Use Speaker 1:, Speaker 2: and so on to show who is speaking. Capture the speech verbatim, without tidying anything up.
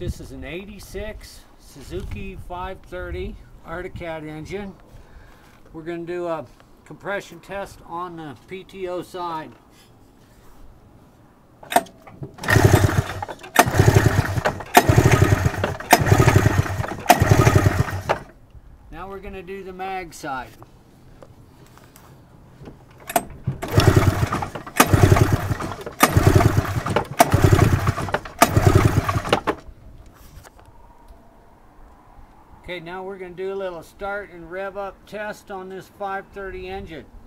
Speaker 1: This is an eighty-six Suzuki five thirty Arctic Cat engine. We're going to do a compression test on the P T O side. Now we're going to do the mag side. Okay, now we're going to do a little start and rev up test on this five thirty engine.